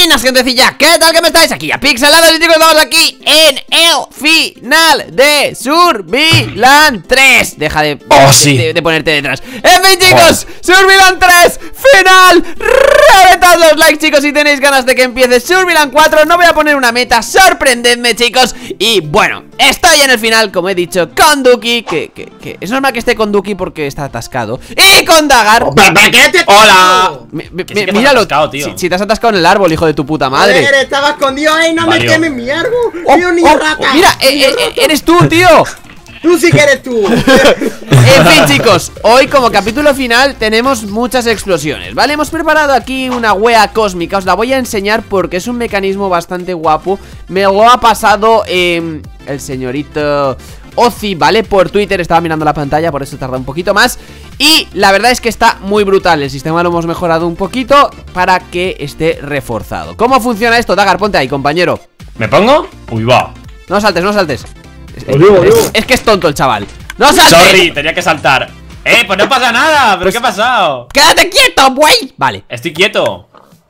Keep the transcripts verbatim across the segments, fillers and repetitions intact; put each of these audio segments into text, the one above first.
Buenas, gentecilla, ¿qué tal que me estáis? Aquí a Pixelados y chicos, estamos aquí en el final de Surviland tres. Deja de, oh, de, sí. de, de ponerte detrás. En fin, chicos, oh. Surviland tres, final. Reventad los likes, chicos, si tenéis ganas de que empiece Surviland cuatro. No voy a poner una meta, sorprendedme, chicos. Y bueno, estoy en el final, como he dicho, con Duki, que, que, que es normal que esté con Duki porque está atascado. Y con Dagar. Oh, ¿para qué te... Hola. Me, me, sí míralo, atascado, tío. Si, si te has atascado en el árbol, hijo de tu puta madre. Joder, estaba escondido ahí, no Valió. me quemes mi árbol. Oh, Tío, niño oh, rata. Mira, eh, eh, eres tú, tío. Tú sí que eres tú. En fin, chicos, hoy como capítulo final tenemos muchas explosiones, ¿vale? Hemos preparado aquí una wea cósmica. Os la voy a enseñar porque es un mecanismo bastante guapo. Me lo ha pasado eh, el señorito Ozi, ¿vale? Por Twitter, estaba mirando la pantalla, por eso tarda un poquito más. Y la verdad es que está muy brutal. El sistema lo hemos mejorado un poquito para que esté reforzado. ¿Cómo funciona esto? Dagar, ponte ahí, compañero. ¿Me pongo? Uy, va. No saltes, no saltes. Es, Adiós, es, adiós. es que es tonto el chaval. ¡No saltes! Sorry, tenía que saltar. Eh, pues no pasa nada. ¿Pero qué ha pasado? ¡Quédate quieto, güey! Vale. Estoy quieto.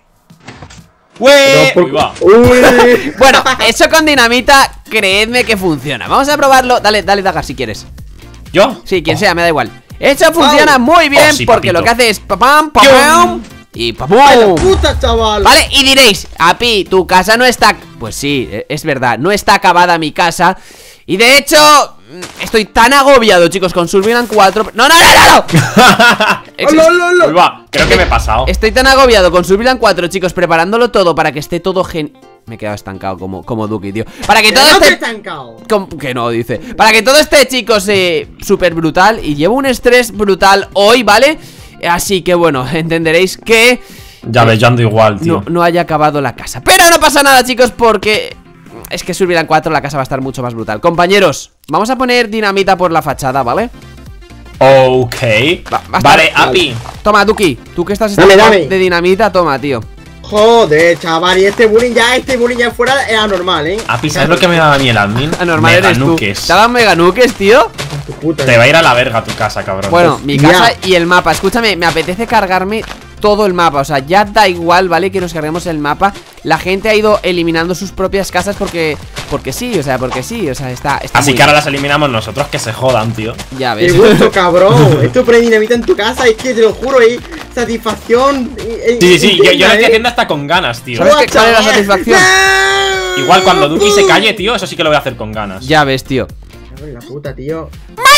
¡Wey! Uy, va. Uy. Bueno, eso con dinamita, creedme que funciona. Vamos a probarlo. Dale, dale, Dagar, si quieres. ¿Yo? Sí, quien Oh. sea, me da igual. Eso funciona muy bien, Oh, sí, porque papito. lo que hace es papam, papam y papum. Puta, chaval. Vale, y diréis, Api, tu casa no está... Pues sí, es verdad, no está acabada mi casa. Y de hecho, estoy tan agobiado, chicos, con Surviland cuatro. ¡No, no, no, no! no! Hola, hola, hola. Uy, va. Creo que me he pasado. Estoy tan agobiado con Surviland cuatro, chicos, preparándolo todo para que esté todo gen... Me he quedado estancado como, como Duki, tío. Para que todo No te he esté... estancado. Com- Que no, dice. Para que todo esté, chicos, eh, súper brutal. Y llevo un estrés brutal hoy, ¿vale? Así que bueno, entenderéis que Ya ves, yo ando igual, tío. no, no haya acabado la casa. Pero no pasa nada, chicos, porque es que Surviland cuatro la casa va a estar mucho más brutal. Compañeros, vamos a poner dinamita por la fachada, ¿vale? Ok. Va- va a estar- Vale, Api. Toma, Duki, tú que estás Dame, estando dame. de dinamita, toma, tío. Joder, chaval. Y este bullying ya, este bullying ya fuera era normal, ¿eh? Api, ¿sabes lo que me da a mí el admin? Anormal eres tú. Meganuques. ¿Te dan meganuques, tío? Tu puta. Te va a ir a la verga tu casa, cabrón. Bueno, mi Ya. casa y el mapa. Escúchame, me apetece cargarme todo el mapa. O sea, ya da igual, ¿vale? Que nos carguemos el mapa. La gente ha ido eliminando sus propias casas porque... Porque sí, o sea, porque sí. O sea, está, está Así muy que ahora bien. las eliminamos nosotros, que se jodan, tío. Ya Qué ves. gusto, cabrón. Esto pone dinamita en tu casa. Es que te lo juro, ¿eh? Satisfacción. eh, Sí, sí, sí, yo, yo lo infinita, estoy ¿eh? haciendo hasta con ganas, tío. ¿Sabes Buah, qué- cuál es la chaval. satisfacción? ¡Ah! Igual cuando Duki se calle, tío, eso sí que lo voy a hacer con ganas. Ya ves, tío. Cago en la puta, tío.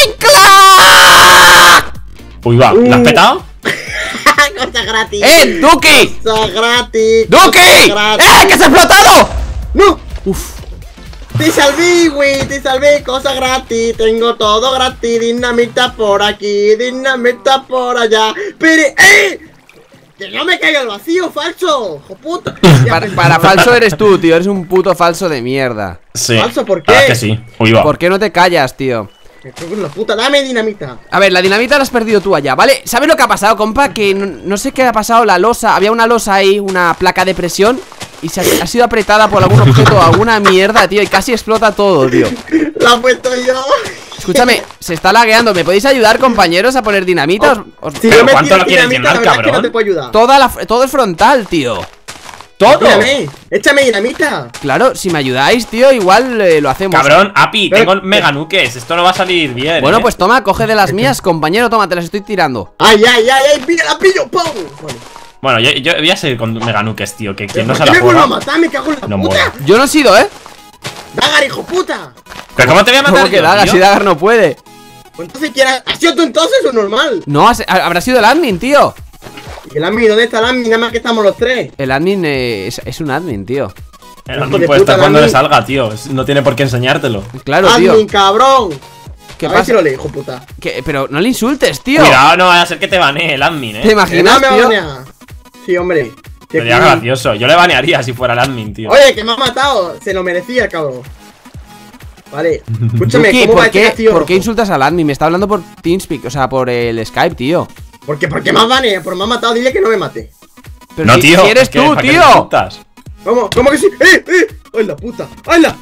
Uy, va, ¿la has Uh. petado? Cosa gratis. ¡Eh, Duki! Cosa gratis. ¡Duki! cosa gratis. ¡Eh, que se ha explotado! ¡No! Uf. Te salvé, güey, te salvé, cosa gratis. Tengo todo gratis. Dinamita por aquí, dinamita por allá. Pero, ¡eh! ¡Que no me caiga el vacío, falso! ¡Hijo puta! Ya, Para, pues, para falso eres tú, tío. Eres un puto falso de mierda. Sí. ¿Falso por Ah, qué? es que sí. Uy, va. ¿Por qué no te callas, tío? Me cago en la puta, dame dinamita. A ver, la dinamita la has perdido tú allá, ¿vale? ¿Sabes lo que ha pasado, compa? Que no, no sé qué ha pasado, la losa. Había una losa ahí, una placa de presión. Y se ha, ha sido apretada por algún objeto, alguna mierda, tío. Y casi explota todo, tío. La he puesto yo. Escúchame, se está lagueando. ¿Me podéis ayudar, compañeros, a poner dinamita? Os- os- Si Pero no me ¿cuánto tiras lo quieres dinamita, llenar, la verdad es que cabrón? no te puedo ayudar. Toda la, todo el frontal, tío. ¡Todo! Échame, échame dinamita. Claro, si me ayudáis, tío, igual eh, lo hacemos. Cabrón, Api, Pero- tengo meganuques. Esto no va a salir bien. Bueno, eh. pues toma, coge de las mías, compañero. Toma, te las estoy tirando. Ay, ay, ay, ay, pilla, la pillo, ¡pum! Bueno, Bueno, yo, yo voy a seguir con meganuques, tío. Que quien no ¿por se qué la me vuelvo a juega. matar? Me cago en la No puta. muere. Yo no he sido, ¿eh? Dagar, hijo puta. ¿Pero cómo te voy a matar ¿Cómo que yo, Dagar? tío? Si Dagar no puede. Pues entonces, ¿quién ha, ¿has sido tú entonces o normal? No, has- habrá sido el admin, tío. ¿Y el admin? ¿Dónde está el admin? Nada más que estamos los tres. El admin eh, es, es un admin, tío. El Hijo admin de puede puta, estar cuando el le admin. salga, tío. Es- No tiene por qué enseñártelo. Claro, tío. Admin, cabrón. ¿Qué a ver si pasa? lo leo, hijo puta. ¿Qué? Pero no le insultes, tío. Cuidado, no vaya a ser que te banee el admin, ¿Te eh. imaginas, me tío? banea. Sí, hombre. Qué Sería cool. gracioso. Yo le banearía si fuera el admin, tío. Oye, que me ha matado. Se lo merecía, cabrón. Vale. Escúchame, Duki, ¿cómo va ¿por este qué, castillo ¿por qué rojo? insultas al admin? Me está hablando por TeamSpeak, o sea, por el Skype, tío. ¿Por qué? ¿Por qué me has baneado? Por me ha matado, dile que no me mate. Pero No, si, tío. si eres es que, tú, ¿para qué me tío. insultas? ¿Cómo? ¿Cómo que sí? ¡Eh, eh! ¡Ay, la puta! ¡Ay, la!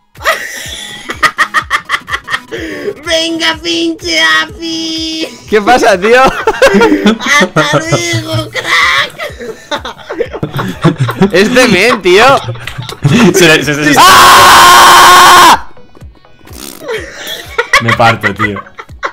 ¡Venga, pinche Api! ¿Qué pasa, tío? ¡Hasta luego, crack! Este men, tío. Se- se- se- se- ¡Ah! Me parto, tío.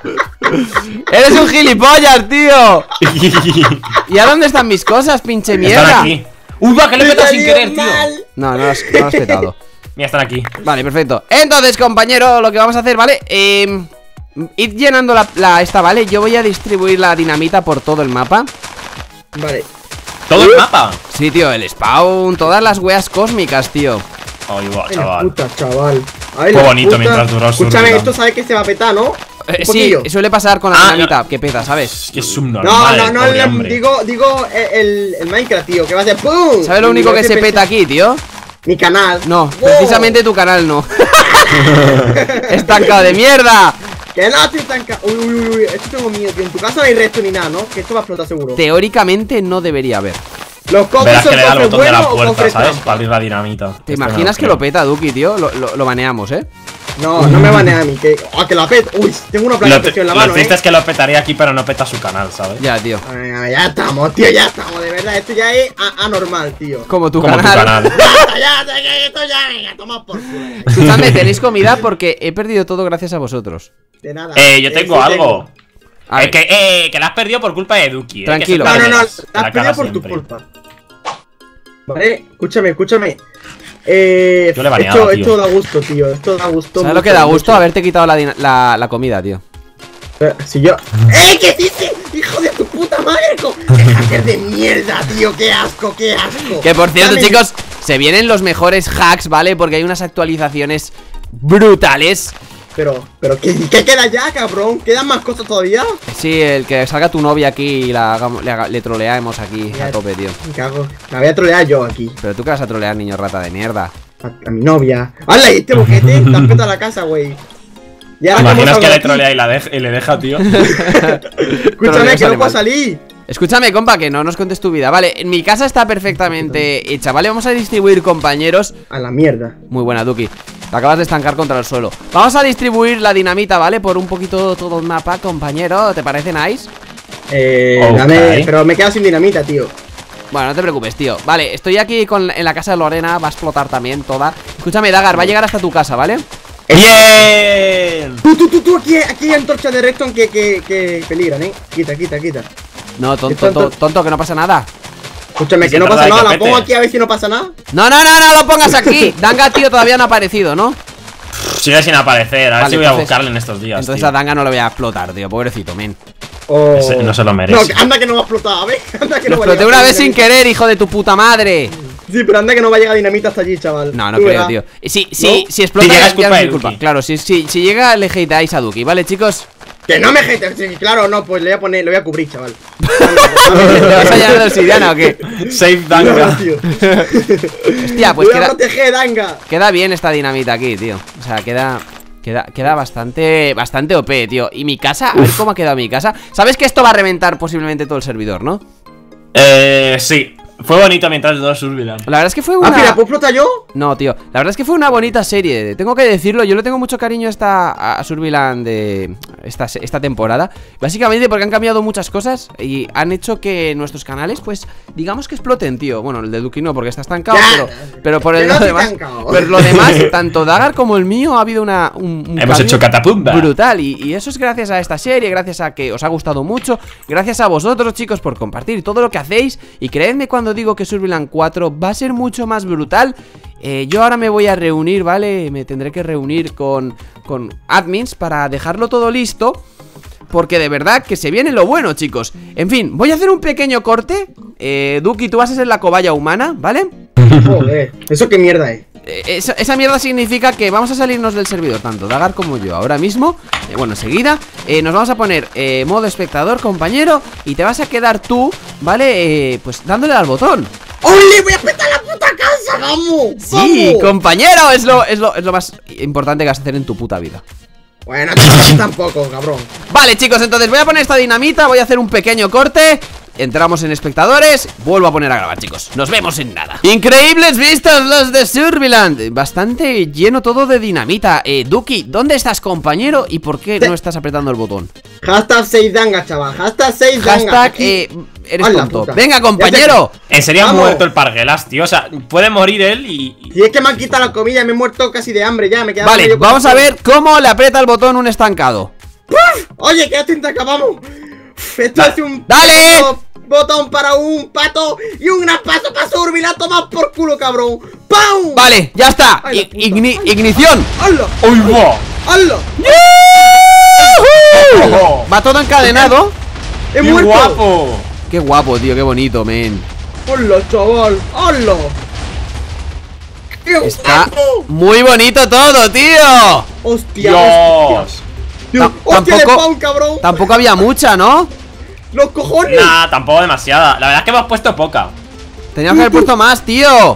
Eres un gilipollas, tío. ¿Y a dónde están mis cosas, pinche Están mierda? aquí. Uy, va, que le he Me petado sin salió querer, tío. mal. No, no lo has, no lo has petado. Mira, están aquí. Vale, perfecto. Entonces, compañero, lo que vamos a hacer, ¿vale? Eh, id llenando la, la esta, ¿vale? Yo voy a distribuir la dinamita por todo el mapa. Vale. Todo el mapa. Sí, tío, el spawn, todas las weas cósmicas, tío. Ay, va, Ay, la chaval. puta, chaval. Ay, Fue la bonito puta. mientras duró su Escúchame, vida. esto sabes que se va a petar, ¿no? Eh, Un sí, poquillo. suele pasar con la Ah, dinamita, que peta, ¿sabes? Es que es No, subnormal. no, no, pobre el- hombre. digo, digo eh, el, el Minecraft, tío, que va a ser ¡pum! ¿Sabes lo único Y que ese se pe- peta aquí, tío? Mi canal. No, ¡Wow! precisamente tu canal no. Estancado de mierda. Que no, estoy tan ca... Uy, uy, uy, uy, esto tengo miedo, tío. En tu casa no hay resto ni nada, ¿no? Que esto va a explotar seguro. Teóricamente no debería haber. Los cofres Verás son que le da el cofres botón de la buenos o puerta, cofres ¿sabes? trampa. Para abrir la dinamita. ¿Te Esto imaginas no que creo. lo peta, Duki, tío? Lo, lo, lo baneamos, ¿eh? No, no me banea a mí, que... ¡Ah, que la pet! Uy, tengo una placa Lo, de presión en la lo mano, triste eh. es que lo petaría aquí, pero no peta su canal, ¿sabes? Ya, tío. Ay, ay, ya estamos, tío, ya estamos, de verdad. Esto ya es a- anormal, tío. Como tu Como tu canal. canal. Ya, ya, ya, ya, esto ya, venga, toma por culo. Escuchadme, tenéis comida porque he perdido todo gracias a vosotros. De nada. Eh, yo tengo sí algo. A Eh, ver. que, eh, que la has perdido por culpa de Duki. Eh, Tranquilo. que No, se no, no, te la has perdido por tu siempre. culpa. Vale, escúchame, escúchame. Eh, Yo le baneaba, esto, tío. esto da gusto, tío. Esto da gusto. ¿Sabes mucho, lo que da gusto? mucho. Haberte quitado la, dina- la, la comida, tío. Eh, Si yo. ¡Eh, qué dices! ¡Hijo de tu puta madre! co- ¡Qué hacker de mierda, tío! ¡Qué asco, qué asco! Que por cierto, Dame- chicos, se vienen los mejores hacks, ¿vale? Porque hay unas actualizaciones brutales. Pero, pero, ¿qué, qué queda ya, cabrón? ¿Quedan más cosas todavía? Sí, el que salga tu novia aquí y la hagamos- le, haga- le troleamos aquí a tope, tío. Me cago. La voy a trolear yo aquí. Pero tú que vas a trolear, niño rata de mierda. A, a mi novia. ¡Hala! ¿Y este boquete? Te has petado la casa, güey. Y ahora, ¿cómo ¿Imaginas salgo que de le aquí? trolea y, la deja- y le deja, tío? Escúchame, Troleo que sale no puedo mal. salir. Escúchame, compa, que no nos contes tu vida. Vale, en mi casa está perfectamente hecha, ¿vale? Vamos a distribuir, compañeros. A la mierda. Muy buena, Duki. Te acabas de estancar contra el suelo. Vamos a distribuir la dinamita, ¿vale? Por un poquito todo el mapa, compañero. ¿Te parece nice? Eh, Ok. dame. Pero me he quedado sin dinamita, tío. Bueno, no te preocupes, tío. Vale, estoy aquí con, en la casa de Lorena. Va a explotar también toda. Escúchame, Dagar, va a llegar hasta tu casa, ¿vale? ¡Bien! Tú, tú, tú, tú, aquí, aquí hay antorchas de redstone que, que, que peligran, eh. Quita, quita, quita. No, tonto, Esto- tonto, tonto, que no pasa nada. Escúchame, Y que se no tarda pasa de nada. La copete. pongo aquí a ver si no pasa nada. No, no, no, no lo pongas aquí. Danga, tío, todavía no ha aparecido, ¿no? Sigue sin aparecer. A ver Vale, si voy a entonces- buscarle en estos días. Entonces tío. a Danga no le voy a explotar, tío. Pobrecito, men. O... Ese no se lo No, merece. anda que no va a explotar, a ver. Anda que Lo no va a exploté llegar una vez dinamita. sin querer, hijo de tu puta madre. Sí, pero anda que no va a llegar dinamita hasta allí, chaval. No, no Tú creo, verás. tío. Si, si, ¿No? si explota, Si llega es ya culpa no es de mi culpa. Duki. Claro, si, si, si llega, le hateáis a Duki, ¿vale, chicos? Que no me hatees, sí, claro, no, pues le voy a poner, le voy a cubrir, chaval. ¿Te vas a llenar de obsidiana o qué? Save No, Danga. tío. Hostia, pues Voy a queda, proteger, Danga. queda bien esta dinamita aquí, tío. O sea, queda... Queda, queda bastante, bastante O P, tío. Y mi casa, a ver cómo ha quedado mi casa. Sabes que esto va a reventar posiblemente todo el servidor, ¿no? Eh, sí. Fue bonito mientras dos survivan. La verdad es que fue Ah, una... mira, ¿puedo explotar yo? No, tío, la verdad es que fue una bonita serie. Tengo que decirlo, yo le tengo mucho cariño a esta a a Surviland de esta, se- esta temporada. Básicamente porque han cambiado muchas cosas y han hecho que nuestros canales, pues, digamos que exploten, tío. Bueno, el de Duki no, porque está estancado, Ya. pero, pero por Que el no lo estoy demás. estancado. Pero lo demás, tanto Dagar como el mío, ha habido una. Un, un Hemos cambio hecho catapumba. brutal. Y, y eso es gracias a esta serie, gracias a que os ha gustado mucho. Gracias a vosotros, chicos, por compartir todo lo que hacéis. Y creedme cuando digo que Surviland cuatro va a ser mucho más brutal. Eh, yo ahora me voy a reunir, ¿vale? Me tendré que reunir con, con admins para dejarlo todo listo. Porque de verdad que se viene lo bueno, chicos. En fin, voy a hacer un pequeño corte. eh, Duki, tú vas a ser la cobaya humana, ¿vale? Joder, ¿eso qué mierda es? Eh, esa, esa mierda significa que vamos a salirnos del servidor, tanto Dagar como yo. Ahora mismo, eh, bueno, enseguida eh, nos vamos a poner eh, modo espectador, compañero. Y te vas a quedar tú, ¿vale? Eh, pues dándole al botón. ¡Ole! ¡Voy a petar la puta casa! ¡Vamos! Sí, ¡Vamos! compañero, es lo, es, lo, es lo más importante que vas a hacer en tu puta vida. Bueno, tampoco, cabrón. Vale, chicos, entonces voy a poner esta dinamita. Voy a hacer un pequeño corte. entramos en espectadores. Vuelvo a poner a grabar, chicos. Nos vemos en nada. Increíbles vistas las de Surviland. Bastante lleno todo de dinamita. eh, Duki, ¿dónde estás, compañero? ¿Y por qué no estás apretando el botón? Hashtag seis danga, chaval. Hashtag seis danga. Hashtag, eh, eres ¡Hala, tonto. puta! Venga, compañero. En serio ha Vamos. muerto el Parguelas, tío. O sea, puede morir él y. y- Si es que me han quitado la comida, me he muerto casi de hambre ya. Me queda Vale, medio vamos a corazón. ver cómo le aprieta el botón un estancado. Oye, que ya te acabamos. Esto Da- es un ¡Dale! puto botón para un pato y un gran paso para Surviland. Toma por culo, cabrón. ¡Pam! Vale, ya está. Ay, la I- puta. igni- Ay. ignición. ¡Hala! ¡Uy, wow! ¡Hala! ¡Oh! Va todo encadenado. ¡He ¡Qué muerto! guapo! Qué guapo, tío, qué bonito, men. ¡Hola, chaval! ¡Hala! ¡Qué Está guapo! muy bonito todo, tío. ¡Hostia! ¡Dios! hostia. Tío, Ta- ¡hostia, de tampoco- Pau, cabrón! Tampoco había mucha, ¿no? ¡Los cojones! Nah, tampoco demasiada. La verdad es que hemos puesto poca. Teníamos que haber puesto más, tío.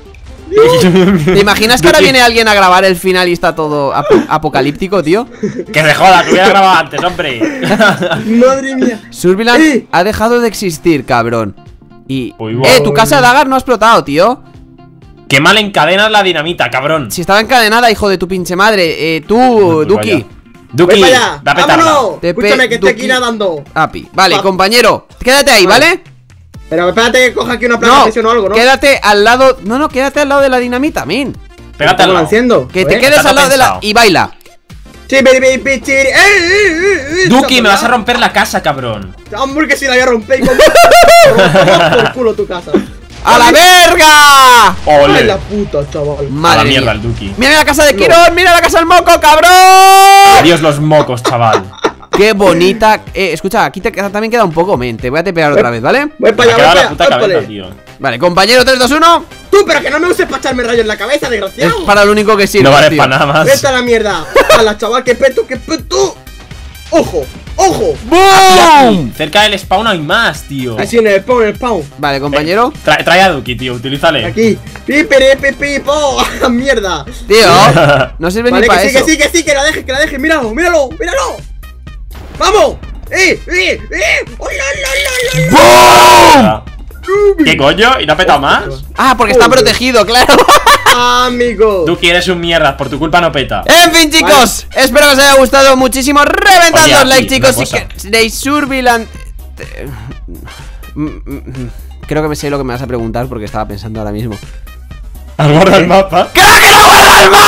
¿Te imaginas que ahora Duki, viene alguien a grabar el final y está todo ap- apocalíptico, tío? Que se joda, que hubiera grabado antes, hombre. ¡Madre mía! Surviland ¡Eh! ha dejado de existir, cabrón. Y... Uy, Eh, wow. tu casa de Dagar no ha explotado, tío. Qué mal encadenas la dinamita, cabrón. Si estaba encadenada, hijo de tu pinche madre. Eh, tú, Pues Duki. vaya. Duki, ¡Voy para allá! da petarla. ¡Vámonos! Te pe- Escúchame, que estoy Duki. aquí nadando. Api. Vale, Va. compañero. Quédate ahí, Vale. ¿vale? Pero espérate que coja aquí una placa No, de presión o algo, ¿no? quédate al lado. No, no, quédate al lado de la dinamita, min. Pégate al ¿Cómo lo lado. enciendo? Que te ¿Eh? quedes está al lado de la. pensado. Y baila. Chibiri, bibi, chiri. ¡Eh, eh, eh! Duki, me vas a romper. romper la casa, cabrón. Hombre, que si la voy a romper y como... Toma por culo tu casa. ¡A la verga! Ay, Ole. la puta, chaval. Madre a la mierda mía. el Duki. Mira la casa de No. Quirón, mira la casa del moco, cabrón. Adiós los mocos, chaval. Qué bonita. Eh, escucha, aquí te, también queda un poco, men. Te voy a tepear otra vez, ¿vale? Voy Me para ha allá, voy quedado para la puta allá. cabeza, ¡Ópale! tío. Vale, compañero, tres, dos, uno. Tú, pero que no me uses para echarme rayos en la cabeza, Es desgraciado. para lo único que sirve. No vale tío. para nada más. Vete a la mierda. A la chaval, que peto, que peto. Ojo, ojo. ¡Boom! Cerca del spawn hay más, tío. Así en el spawn, en el spawn. Vale, compañero. Trae, trae a Duki, tío, utilízale. Aquí. Pipere, pipi, po. Mierda. Tío, no sirve Vale, ni que para sí, eso. que sí, que sí, que la deje, que la deje. Míralo, míralo, míralo. ¡Vamos! ¡Eh, eh, eh! ¡Hola, la, la, la, la! ¿Qué coño? ¿Y no ha petado más? Ah, porque está Joder. protegido, claro. Amigo. Duki, eres un mierda, por tu culpa no peta. En fin, chicos, espero que os haya gustado muchísimo. Reventad Oye, los aquí, likes, chicos. una Si cosa. queréis Surviland. eh, mm, mm, mm. Creo que me sé lo que me vas a preguntar porque estaba pensando ahora mismo. ¿Has guardado el mapa? ¡Creo que no guarda el